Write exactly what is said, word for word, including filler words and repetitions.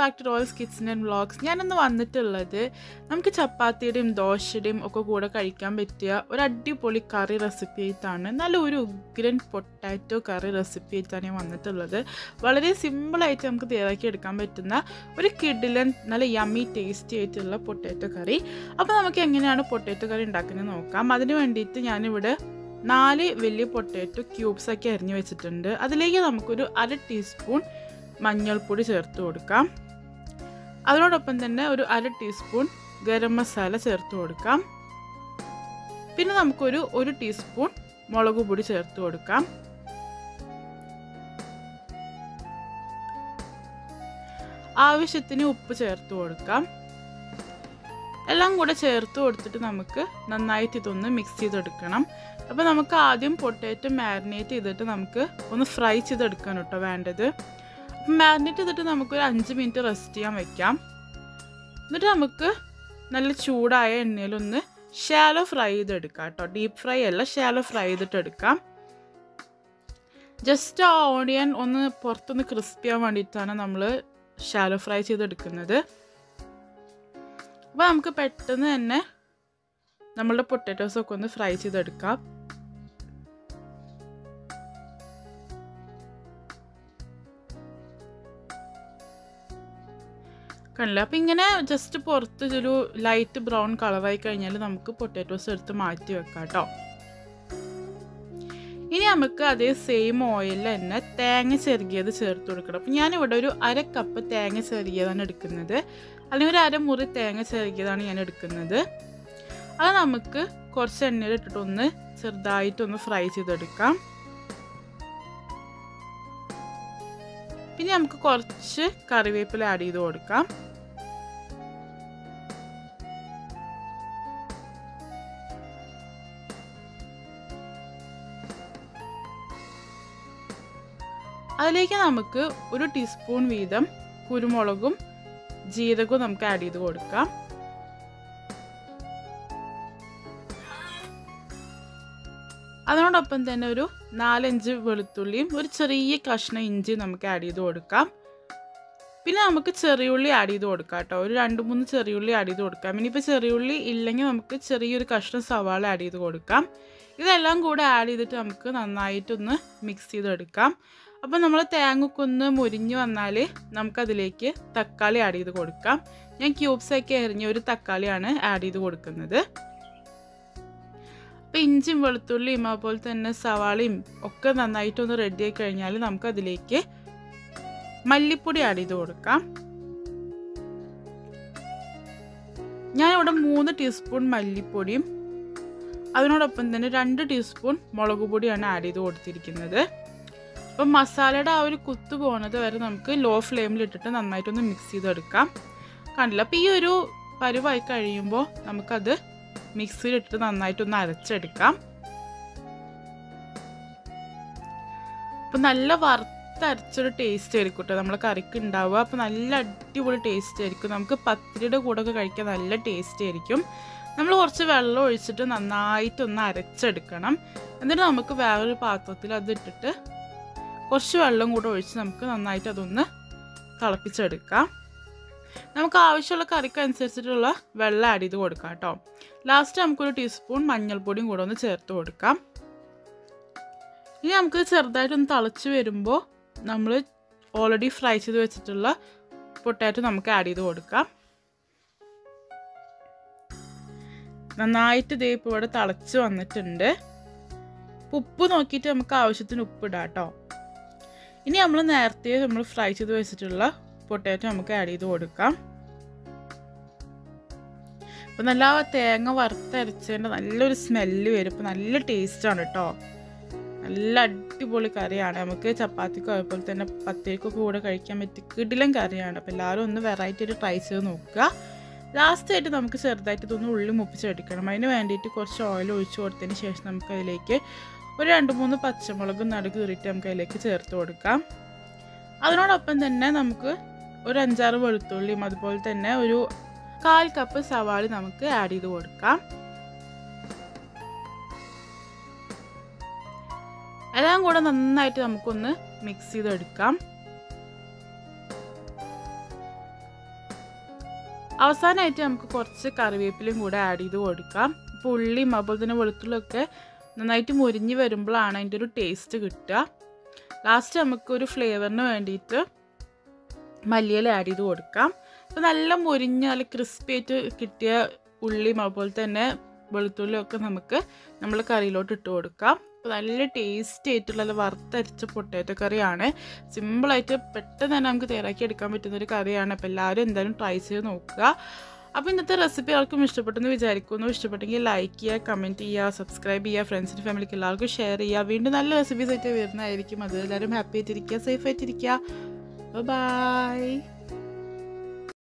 Back to Royals Kitchen and Vlogs. ഞാനിന്ന് വന്നിട്ടുള്ളത് നമുക്ക് ചപ്പാത്തിയുടെയും ദോശയുടെയും ഒക്കെ കൂടെ കഴിക്കാൻ പറ്റിയ ഒരു അടിപൊളി കറി റെസിപ്പി ആയിട്ടാണ്. നല്ല ഒരു ഉഗ്രൻ പൊട്ടാറ്റോ കറി റെസിപ്പി ആയിട്ടാണ് ഞാൻ വന്നിട്ടുള്ളത്. വളരെ സിമ്പിളായിട്ട് നമുക്ക് തയ്യാറാക്കി എടുക്കാൻ പറ്റുന്ന ഒരു കിഡിലൻ നല്ല യമ്മി ടേസ്റ്റി ആയിട്ടുള്ള പൊട്ടാറ്റോ കറി. അപ്പോൾ നമുക്ക് എങ്ങനെയാണ് പൊട്ടാറ്റോ കറി ഉണ്ടാക്കുന്നത് നോക്കാം. അതിന് വേണ്ടിയിട്ട് ഞാനിവിടെ നാല് വലിയ പൊട്ടാറ്റോ ക്യൂബ്സൊക്കെ അരിഞ്ഞു വെച്ചിട്ടുണ്ട്. അതിലേക്ക് നമുക്കൊരു അര ടീസ്പൂൺ മഞ്ഞൾപ്പൊടി ചേർത്ത് കൊടുക്കാം. അതിനോടൊപ്പം തന്നെ ഒരു അര ടീസ്പൂൺ ഗരം മസാല ചേർത്ത് കൊടുക്കാം. പിന്നെ നമുക്കൊരു ഒരു ടീസ്പൂൺ മുളക് പൊടി ചേർത്ത് കൊടുക്കാം. ആവശ്യത്തിന് ഉപ്പ് ചേർത്ത് കൊടുക്കാം. എല്ലാം കൂടെ ചേർത്ത് കൊടുത്തിട്ട് നമുക്ക് നന്നായിട്ട് ഇതൊന്ന് മിക്സ് ചെയ്തെടുക്കണം. അപ്പോൾ നമുക്ക് ആദ്യം പൊട്ടാറ്റോ മാരിനേറ്റ് ചെയ്തിട്ട് നമുക്ക് ഒന്ന് ഫ്രൈ ചെയ്തെടുക്കാൻ കേട്ടോ വേണ്ടത്. അപ്പം മാരിനേറ്റ് ചെയ്തിട്ട് നമുക്കൊരു അഞ്ച് മിനിറ്റ് റെസ്റ്റ് ചെയ്യാൻ വെക്കാം. എന്നിട്ട് നമുക്ക് നല്ല ചൂടായ എണ്ണയിലൊന്ന് ഷാലോ ഫ്രൈ ചെയ്തെടുക്കാം കേട്ടോ. ഡീപ്പ് ഫ്രൈ അല്ല, ഷാലോ ഫ്രൈ ചെയ്തിട്ട് എടുക്കാം. ജസ്റ്റ് ആ ഓണിയൻ ഒന്ന് പുറത്തൊന്ന് ക്രിസ്പി ആവാൻ വേണ്ടിയിട്ടാണ് നമ്മൾ ഷാലോ ഫ്രൈ ചെയ്തെടുക്കുന്നത്. അപ്പോൾ നമുക്ക് പെട്ടെന്ന് തന്നെ നമ്മളുടെ പൊട്ടാറ്റോസൊക്കെ ഒന്ന് ഫ്രൈ ചെയ്തെടുക്കാം. കണ്ടില്ല? അപ്പം ഇങ്ങനെ ജസ്റ്റ് പുറത്ത് ഒരു ലൈറ്റ് ബ്രൗൺ കളറായി കഴിഞ്ഞാൽ നമുക്ക് പൊട്ടാറ്റോസ് എടുത്ത് മാറ്റി വെക്കാം കേട്ടോ. ഇനി നമുക്ക് അതേ സെയിം ഓയിലിൽ തന്നെ തേങ്ങ ചെറുകിയത് ചേർത്ത് കൊടുക്കണം. അപ്പം ഞാനിവിടെ ഒരു അര കപ്പ് തേങ്ങ ചെറുകിയതാണ് എടുക്കുന്നത്, അല്ലെങ്കിൽ ഒരു അരമുറി തേങ്ങ ചെറുകിയതാണ് ഞാൻ എടുക്കുന്നത്. അത് നമുക്ക് കുറച്ച് എണ്ണയിൽ ഇട്ടിട്ടൊന്ന് ചെറുതായിട്ടൊന്ന് ഫ്രൈ ചെയ്തെടുക്കാം. പിന്നെ നമുക്ക് കുറച്ച് കറിവേപ്പില ആഡ് ചെയ്ത് കൊടുക്കാം. അതിലേക്ക് നമുക്ക് ഒരു ടീസ്പൂൺ വീതം കുരുമുളകും ജീരകവും നമുക്ക് ആഡ് ചെയ്ത് കൊടുക്കാം. അതിനോടൊപ്പം തന്നെ ഒരു നാലഞ്ച് വെളുത്തുള്ളിയും ഒരു ചെറിയ കഷ്ണം ഇഞ്ചി നമുക്ക് ആഡ് ചെയ്ത് കൊടുക്കാം. പിന്നെ നമുക്ക് ചെറിയുള്ളി ആഡ് ചെയ്ത് കൊടുക്കാം കേട്ടോ. ഒരു രണ്ട് മൂന്ന് ചെറിയുള്ളി ആഡ് ചെയ്ത് കൊടുക്കാം. ഇനിയിപ്പോൾ ചെറിയുള്ളി ഇല്ലെങ്കിൽ നമുക്ക് ചെറിയൊരു കഷ്ണം സവാള ആഡ് ചെയ്ത് കൊടുക്കാം. ഇതെല്ലാം കൂടെ ആഡ് ചെയ്തിട്ട് നമുക്ക് നന്നായിട്ടൊന്ന് മിക്സ് ചെയ്തെടുക്കാം. അപ്പോൾ നമ്മൾ തേങ്ങയൊക്കെ ഒന്ന് മുരിഞ്ഞ് വന്നാൽ നമുക്കതിലേക്ക് തക്കാളി ആഡ് ചെയ്ത് കൊടുക്കാം. ഞാൻ ക്യൂബ്സൊക്കെ എറിഞ്ഞ ഒരു തക്കാളിയാണ് ആഡ് ചെയ്ത് കൊടുക്കുന്നത്. അപ്പോൾ ഇഞ്ചിയും വെളുത്തുള്ളിയും അതുപോലെ തന്നെ സവാളയും ഒക്കെ നന്നായിട്ടൊന്ന് റെഡി ആയി കഴിഞ്ഞാൽ നമുക്കതിലേക്ക് മല്ലിപ്പൊടി ആഡ് ചെയ്ത് കൊടുക്കാം. ഞാനിവിടെ മൂന്ന് ടീസ്പൂൺ മല്ലിപ്പൊടിയും അതിനോടൊപ്പം തന്നെ രണ്ട് ടീസ്പൂൺ മുളക് പൊടിയാണ് ആഡ് ചെയ്ത് കൊടുത്തിരിക്കുന്നത്. അപ്പം മസാലയുടെ ആ ഒരു കുത്തു പോകുന്നത് വരെ നമുക്ക് ലോ ഫ്ലെയിമിൽ ഇട്ടിട്ട് നന്നായിട്ടൊന്ന് മിക്സ് ചെയ്തെടുക്കാം. കണ്ടില്ല? അപ്പോൾ ഈ ഒരു പരുവായി കഴിയുമ്പോൾ നമുക്കത് മിക്സിയിലിട്ടിട്ട് നന്നായിട്ടൊന്ന് അരച്ചെടുക്കാം. അപ്പം നല്ല വറുത്തരച്ചൊരു ടേസ്റ്റ് ആയിരിക്കും കേട്ടോ നമ്മളെ കറിക്ക് ഉണ്ടാവുക. അപ്പോൾ നല്ല അടിപൊളി ടേസ്റ്റ് ആയിരിക്കും. നമുക്ക് പത്തിരിയുടെ കൂടെ ഒക്കെ കഴിക്കാൻ നല്ല ടേസ്റ്റ് ആയിരിക്കും. നമ്മൾ കുറച്ച് വെള്ളം ഒഴിച്ചിട്ട് നന്നായിട്ടൊന്ന് അരച്ചെടുക്കണം. എന്നിട്ട് നമുക്ക് വേറൊരു പാത്രത്തിൽ അത് ഇട്ടിട്ട് കുറച്ച് വെള്ളം കൂടെ ഒഴിച്ച് നമുക്ക് നന്നായിട്ട് അതൊന്ന് തിളപ്പിച്ചെടുക്കാം. നമുക്ക് ആവശ്യമുള്ള കറിക്ക് അനുസരിച്ചിട്ടുള്ള വെള്ളം ആഡ് ചെയ്ത് കൊടുക്കാം കേട്ടോ. ലാസ്റ്റ് നമുക്കൊരു ടീസ്പൂൺ മഞ്ഞൾപ്പൊടിയും കൂടെ ഒന്ന് ചേർത്ത് കൊടുക്കാം. ഇനി നമുക്ക് ചെറുതായിട്ടൊന്ന് തിളച്ച് വരുമ്പോൾ നമ്മൾ ഓൾറെഡി ഫ്രൈ ചെയ്ത് വെച്ചിട്ടുള്ള പൊട്ടാറ്റോ നമുക്ക് ആഡ് ചെയ്ത് കൊടുക്കാം. നന്നായിട്ട് ഇതേ ഇപ്പോൾ ഇവിടെ തിളച്ച് വന്നിട്ടുണ്ട്. ഉപ്പ് നോക്കിയിട്ട് നമുക്ക് ആവശ്യത്തിന് ഉപ്പ് ഇടാം കേട്ടോ. ഇനി നമ്മൾ നേരത്തെ നമ്മൾ ഫ്രൈ ചെയ്ത് വെച്ചിട്ടുള്ള പൊട്ടാറ്റോ നമുക്ക് ആഡ് ചെയ്ത് കൊടുക്കാം. അപ്പം നല്ല തേങ്ങ വറുത്തരച്ചതിൻ്റെ നല്ലൊരു സ്മെല്ല് വരും. ഇപ്പം നല്ല ടേസ്റ്റാണ് കേട്ടോ. നല്ല അടിപൊളി കറിയാണ്. നമുക്ക് ചപ്പാത്തിക്കോ അതുപോലെ തന്നെ പത്തിരിക്കൊക്കെ കൂടെ കഴിക്കാൻ പറ്റിയ കിടിലൻ കറിയാണ്. അപ്പോൾ എല്ലാവരും ഒന്ന് വെറൈറ്റി ആയിട്ട് ട്രൈ ചെയ്ത് നോക്കുക. ലാസ്റ്റായിട്ട് നമുക്ക് ചെറുതായിട്ട് ഇതൊന്ന് ഉള്ളി മുപ്പിച്ചെടുക്കണം. അതിന് വേണ്ടിയിട്ട് കുറച്ച് ഓയിൽ ഒഴിച്ച് കൊടുത്തതിന് ശേഷം നമുക്കതിലേക്ക് ഒരു രണ്ട് മൂന്ന് പച്ചമുളക് നടുക്ക് കീറിയിട്ട് നമുക്ക് അതിലേക്ക് ചേർത്ത് കൊടുക്കാം. അതിനോടൊപ്പം തന്നെ നമുക്ക് ഒരു അഞ്ചാറ് വെളുത്തുള്ളിയും അതുപോലെ തന്നെ ഒരു കാൽ കപ്പ് സവാള നമുക്ക് ആഡ് ചെയ്ത് കൊടുക്കാം. എല്ലാം കൂടെ നന്നായിട്ട് നമുക്കൊന്ന് മിക്സ് ചെയ്തെടുക്കാം. അവസാനമായിട്ട് നമുക്ക് കുറച്ച് കറിവേപ്പിലയും കൂടെ ആഡ് ചെയ്ത് കൊടുക്കാം. ഇപ്പോൾ ഉള്ളിയും അതുപോലെ തന്നെ വെളുത്തുള്ളിയൊക്കെ നന്നായിട്ട് മുരിഞ്ഞ് വരുമ്പോഴാണ് അതിൻ്റെ ഒരു ടേസ്റ്റ് കിട്ടുക. ലാസ്റ്റ് നമുക്കൊരു ഫ്ലേവറിന് വേണ്ടിയിട്ട് മല്ലിയില ആഡ് ചെയ്ത് കൊടുക്കാം. അപ്പോൾ നല്ല മുരിഞ്ഞ് നല്ല ക്രിസ്പി ആയിട്ട് കിട്ടിയ ഉള്ളിയും അതുപോലെ തന്നെ വെളുത്തുള്ളിയൊക്കെ നമുക്ക് നമ്മൾ കറിയിലോട്ട് ഇട്ട് കൊടുക്കാം. അപ്പോൾ നല്ല ടേസ്റ്റി ആയിട്ടുള്ള വറുത്തരച്ച പൊട്ടാറ്റോ കറിയാണ്. സിമ്പിളായിട്ട് പെട്ടെന്ന് തന്നെ നമുക്ക് തയ്യാറാക്കി എടുക്കാൻ പറ്റുന്നൊരു കറിയാണ്. അപ്പോൾ എല്ലാവരും എന്തായാലും ട്രൈ ചെയ്ത് നോക്കുക. അപ്പോൾ ഇന്നത്തെ റെസിപ്പി എല്ലാവർക്കും ഇഷ്ടപ്പെട്ടെന്ന് വിചാരിക്കുന്നു. ഇഷ്ടപ്പെട്ടെങ്കിൽ ലൈക്ക് ചെയ്യുക, കമൻറ്റ് ചെയ്യുക, സബ്സ്ക്രൈബ് ചെയ്യുക, ഫ്രണ്ട്സിൻ്റെ ഫാമിലിക്ക് എല്ലാവർക്കും ഷെയർ ചെയ്യുക. വീണ്ടും നല്ല റെസിപ്പീസ് ആയിട്ട് വരുന്നതായിരിക്കും. അത് എല്ലാവരും ഹാപ്പി ആയിട്ടിരിക്കുക, സേഫ് ആയിട്ടിരിക്കുക. ബൈ.